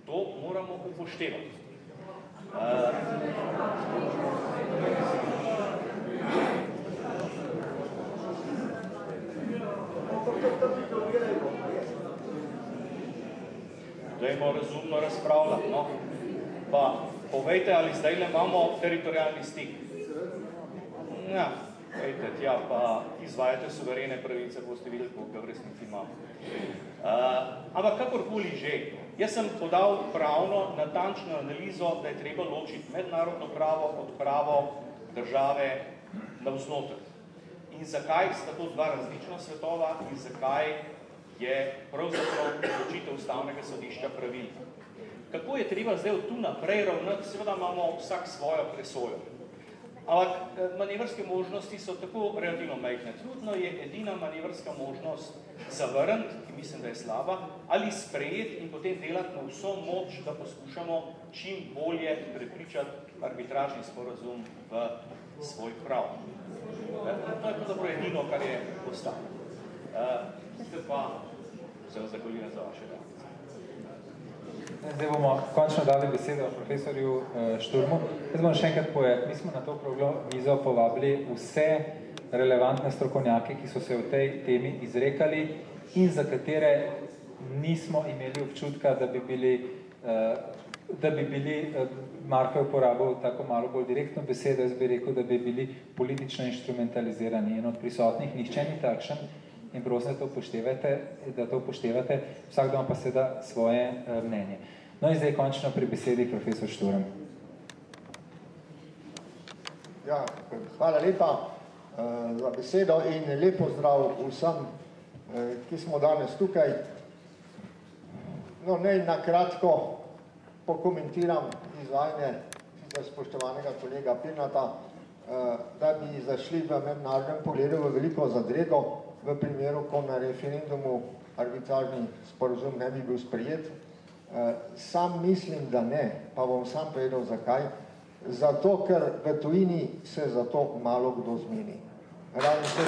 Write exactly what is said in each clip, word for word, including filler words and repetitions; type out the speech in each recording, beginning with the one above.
To moramo upoštevati. Dajmo razumno razpravljati, no. Pa povejte, ali zdaj le imamo teritorijalni stik. Ja, vejte, tja, pa izvajate suverene pravice, boste videli, koliko v resnici imamo. Ampak kakorkoli že, jaz sem podal pravno natančno analizo, da je treba ločiti mednarodno pravo od pravo države navznoter. In zakaj sta to dva različna svetova in zakaj je pravzaprav odločitev Ustavnega sodišča pravilna. Kako je treba zdaj od tu naprej ravnati, seveda imamo vsak svojo presojo. Ampak manevrske možnosti so tako relativno majhne. Trudno je edina manevrska možnost zavrniti, ki mislim, da je slaba, ali sprejeti in potem delati na vso moč, da poskušamo čim bolje prepričati arbitražni sporazum v svoj prav. To je pravzaprav edino, kar je ostalo. Zdaj pa se vam zahvaljujem za vaše reakcije. Zdaj bomo končno dali besedo profesorju Šturmu. Jaz bom še enkrat povedal, mi smo na to okroglo mizo povabili vse relevantne strokovnjake, ki so se v tej temi izrekali in za katere nismo imeli občutka, da bi bili, da bi bili Marko je uporabil tako malo bolj direktno besedo, jaz bi rekel, da bi bili politično instrumentalizirani. In od prisotnih nihče ni takšen in prosim, da to upoštevate, da to upoštevate, vsakdo pa seveda svoje mnenje. No in zdaj končno pri besedi profesor Šturm. Ja, hvala lepa za besedo in lep pozdrav vsem, ki smo danes tukaj. No, naj na kratko pokomentiram izvajanje spoštovanega kolega Pirnata, da bi zašli v mednarodnem pogledu v veliko zadrego v primeru, ko na referendumu arbitražni sporazum ne bi bil sprejet. Sam mislim, da ne, pa bom sam povedal zakaj. Zato, ker v tujini se za to malo kdo zmeni. Ravno se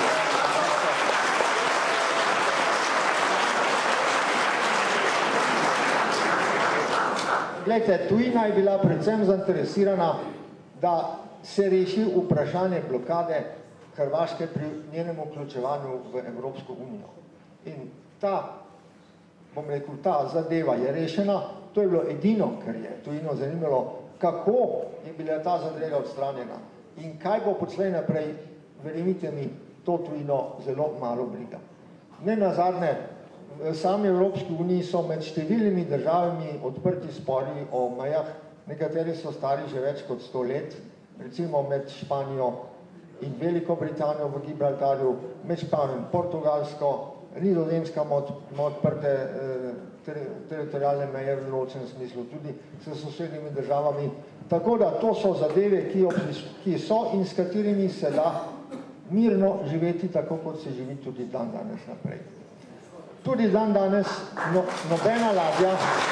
Glejte, tujina je bila predvsem zainteresirana, da se reši vprašanje blokade Hrvaške pri njenem vključevanju v Evropsko unijo. In ta, bom rekel, ta zadeva je rešena, to je bilo edino, kar je tujino zanimalo, kako je bila ta zadrega odstranjena in kaj bo poslej naprej, verjemite mi, to tujino zelo malo briga. Ne nazadnje, v sami Evropski uniji so med številnimi državami odprti spori o mejah, nekateri so stari že več kot sto let, recimo med Španijo in Veliko Britanijo v Gibraltarju, med Španijo in Portugalsko, Nizozemska ima odprte teritorijalne meje v ločenem smislu, tudi s sosednjimi državami. Tako da to so zadeve, ki so in s katerimi se da mirno živeti, tako kot se živi tudi dan danes naprej. Tudi dan danes no, nobena ladja,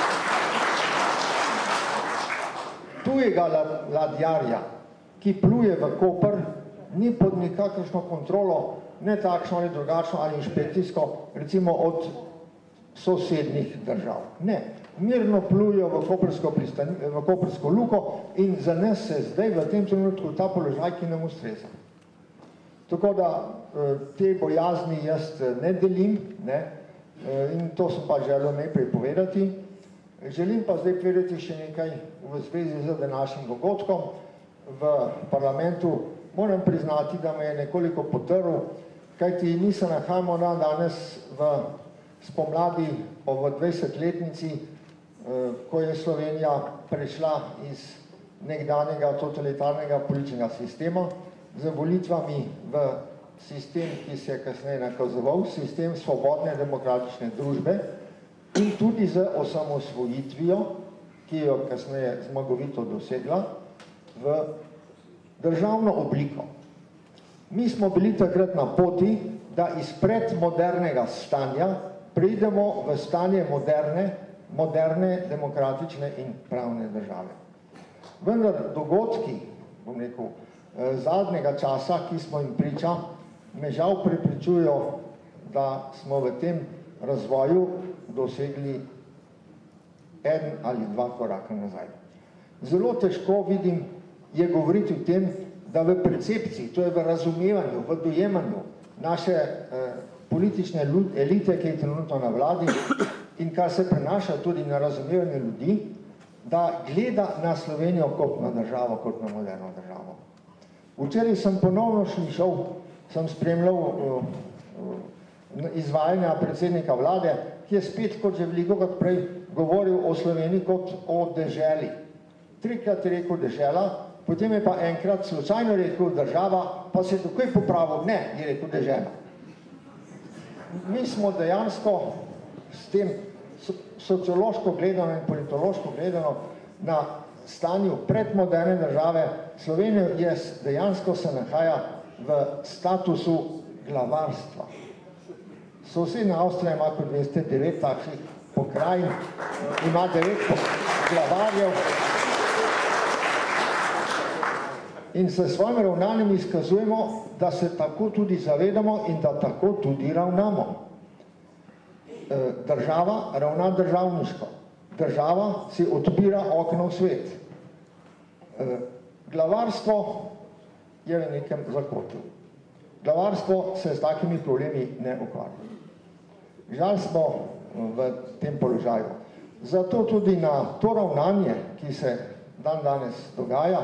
tujega ladjarja, ki pluje v Koper, ni pod nikakršno kontrolo, ne takšno ali drugačno ali inšpekcijsko, recimo od sosednjih držav. Ne, mirno plujejo v Kopersko, v Kopersko luko in za nas se zdaj v tem trenutku ta položaj, ki nam ustreza. Tako da te bojazni jaz ne delim, ne, in to sem pa želel najprej povedati. Želim pa zdaj povedati še nekaj v zvezi z današnjim dogodkom v parlamentu. Moram priznati, da me je nekoliko potrl, kajti mi se nahajamo na danes v spomladi o dvajsetletnici, ko je Slovenija prešla iz nekdanjega totalitarnega političnega sistema z volitvami v sistem, ki se je kasneje nakazoval, sistem svobodne demokratične družbe in tudi z osamosvojitvijo, ki jo kasneje zmagovito dosegla, v državno obliko. Mi smo bili takrat na poti, da iz predmodernega stanja pridemo v stanje moderne, moderne, demokratične in pravne države. Vendar dogodki, bom rekel, zadnjega časa, ki smo jim priča, me žal prepričujejo, da smo v tem razvoju dosegli en ali dva koraka nazaj. Zelo težko vidim je govoriti o tem, da v percepciji, to je v razumevanju, v dojemanju naše eh, politične elite, ki je trenutno na vladi in kar se prenaša tudi na razumevanje ljudi, da gleda na Slovenijo kot na državo, kot na moderno državo. Včeraj sem ponovno šlišal, sem spremljal uh, uh, izvajanja predsednika vlade, ki je spet, kot že veliko kot prej, govoril o Sloveniji kot o deželi. Trikrat je rekel dežela, potem je pa enkrat slučajno rekel država, pa se je takoj popravil, ne, je rekel dežela. Mi smo dejansko s tem sociološko gledano in politološko gledano na stanju predmoderne države. Slovenija je dejansko se nahaja v statusu glavarstva. Sosednja Avstrija ima, kot veste, devet takšnih pokrajin, ima devet glavarjev in se s svojim ravnanjem izkazujemo, da se tako tudi zavedamo in da tako tudi ravnamo. Država ravna državniško. Država si odpira okno v svet. Glavarstvo je v nekem zakotu. Glavarstvo se s takimi problemi ne ukvarja. Žal smo v tem položaju. Zato tudi na to ravnanje, ki se dan danes dogaja,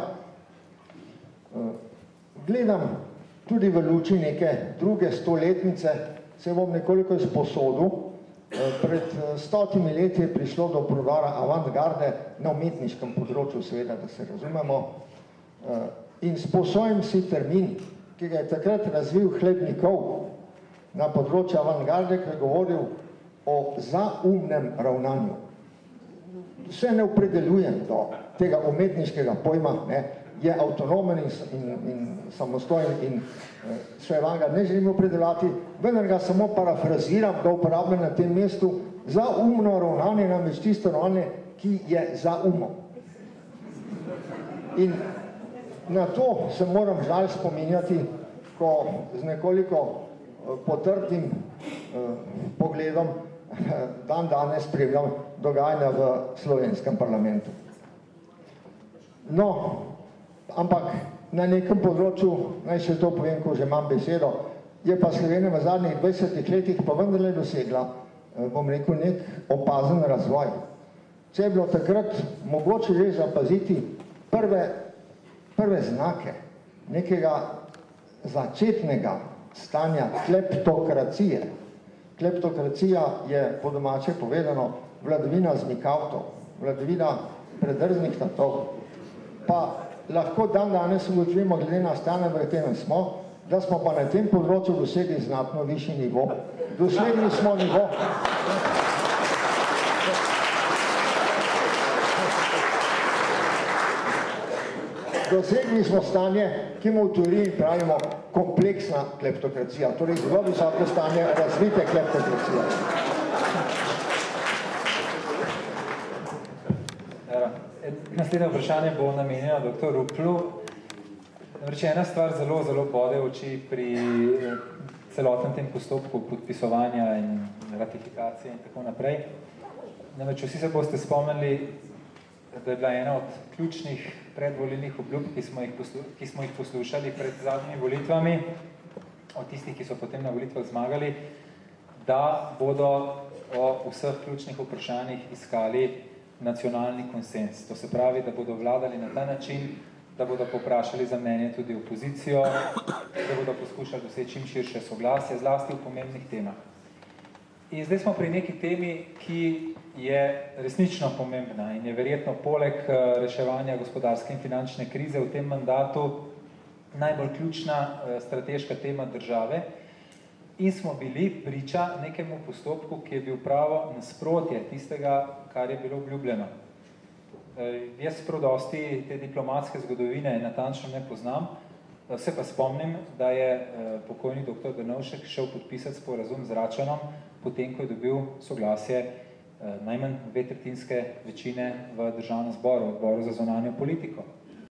gledam tudi v luči neke druge stoletnice, se bom nekoliko izposodil. Pred stotimi leti je prišlo do prodora avantgarde na umetniškem področju, seveda, da se razumemo. In sposojim si termin, ki ga je takrat razvil Hlebnikov na področju avantgarde, ki je govoril o zaumnem ravnanju. Se ne opredeljujem do tega umetniškega pojma, ne, je avtonomen in, in, in samostojen in še vanga ne želim opredeljati, vendar ga samo parafraziram, da uporabljam na tem mestu za umno ravnanje, namreč tisto ravnanje, ki je za umom. In na to se moram žal spominjati, ko z nekoliko potrtim pogledom dan danes spremljam dogajanja v slovenskem parlamentu. No, ampak na nekem področju, naj še to povem, ko že imam besedo, je pa Slovenija v zadnjih dvajsetih letih pa vendarle dosegla, bom rekel, nek opazen razvoj. Če je bilo takrat mogoče že zapaziti prve, prve znake nekega začetnega stanja kleptokracije. Kleptokracija je po domače povedano vladavina zmikavtov, vladavina predrznih tatov. Pa lahko dan danes ugotovimo, glede na stanje, v katerem smo, da smo pa na tem področju dosegli znatno višji nivo. Dosegli smo nivo. Dosegli smo stanje, ki mu v teoriji pravimo kompleksna kleptokracija, torej zelo visoko stanje razvite kleptokracije. Naslednje vprašanje bo namenjeno doktor Ruplu. Namreč ena stvar zelo, zelo bode oči pri celotnem tem postopku podpisovanja in ratifikacije in tako naprej. Namreč vsi se boste spomnili, da je bila ena od ključnih predvolilnih obljub, ki smo jih, poslu, ki smo jih poslušali pred zadnjimi volitvami, od tistih, ki so potem na volitvah zmagali, da bodo o vseh ključnih vprašanjih iskali nacionalni konsens. To se pravi, da bodo vladali na ta način, da bodo poprašali za mnenje tudi opozicijo, da bodo poskušali doseči čim širše soglasje, zlasti v pomembnih temah. In zdaj smo pri neki temi, ki je resnično pomembna in je verjetno poleg reševanja gospodarske in finančne krize v tem mandatu najbolj ključna strateška tema države. In smo bili priča nekemu postopku, ki je bil pravo nasprotje tistega, kar je bilo obljubljeno. Jaz prav dosti te diplomatske zgodovine natančno ne poznam, se pa spomnim, da je pokojni doktor Drnovšek šel podpisati sporazum z Račanom, potem, ko je dobil soglasje najmanj dve tretjinske večine v državnem zboru, odboru za zunanjo politiko.